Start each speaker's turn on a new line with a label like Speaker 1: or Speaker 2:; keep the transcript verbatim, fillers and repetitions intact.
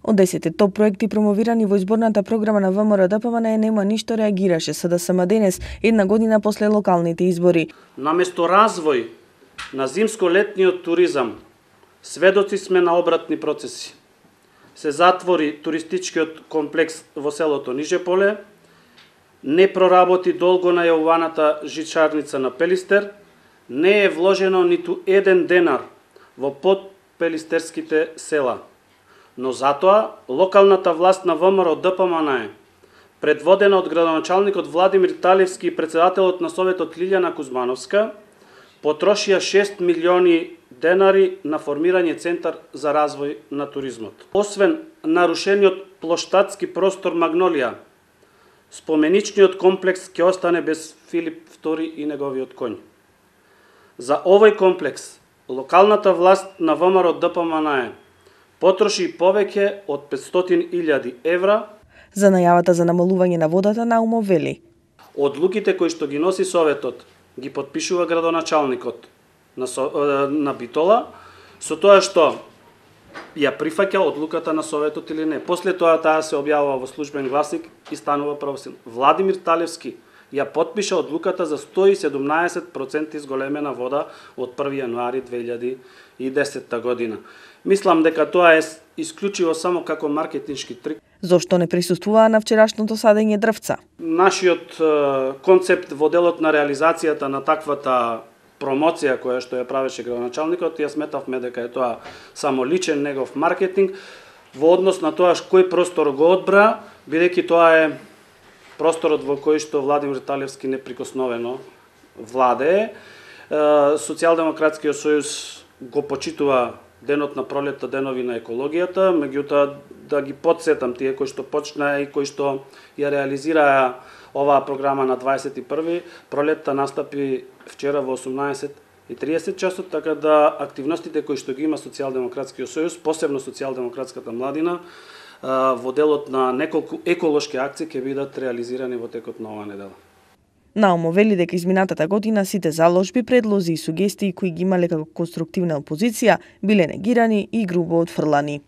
Speaker 1: Од десетте топ проекти промовирани во изборната програма на ВМРО-ДПМН нема ништо реагираше СДСМ денес, една година после локалните избори.
Speaker 2: Наместо развој на зимско-летниот туризам, сведоци сме на обратни процеси. Се затвори туристичкиот комплекс во селото Нижеполе, не проработи долго најавуваната жичарница на Пелистер, не е вложено ниту еден денар во подпелистерските села. Но затоа локалната власт на ВМРО-ДПМН, предводена од градоначалникот Владимир Талевски и председателот на Советот Лилјана Кузмановска, потрошија шест милиони денари на формирање центар за развој на туризмот. Освен нарушениот плоштадски простор Магнолија, споменичниот комплекс ќе остане без Филип втори и неговиот коњ. За овој комплекс локалната власт на ВМРО-ДПМН потроши повеќе од петстотини илјади евра.
Speaker 1: За најавата за намалување на водата Наумов вели:
Speaker 2: Одлуките кои што ги носи Советот ги потпишува градоначалникот на, со, на Битола, со тоа што ја прифаќа одлуката на Советот или не. После тоа таа се објавува во службен гласник и станува правосилна. Владимир Талевски ја потпиша одлуката за сто и седумнаесет проценти зголемена вода од први јануари две илјади и десетта година. Мислам дека тоа е исклучиво само како маркетиншки трик.
Speaker 1: Зошто не присуствуваа на вчерашното садење дрвца?
Speaker 2: Нашиот е, концепт во делот на реализацијата на таквата промоција која што ја правеше градоначалникот, ја сметавме дека е тоа само личен негов маркетинг во однос на тоа кој простор го одбра, бидејќи тоа е просторот во кој што Владимир Талевски неприкосновено владее. Социјалдемократскиот сојуз го почитува денот на пролетта, денови на екологијата, меѓутоа да ги потсетам тие кои што почнаа и кои што ја реализираа оваа програма на дваесет и први, пролетта настапи вчера во осумнаесет и триесет часот, така да активностите кои што ги има Социјалдемократскиот сојуз, посебно Социјалдемократската младина, во делот на неколку еколошки акции ќе бидат реализирани во текот на оваа недела.
Speaker 1: Наумов вели дека изминатата година сите заложби, предлози и сугестии кои ги имале како конструктивна опозиција биле негирани и грубо отфрлани.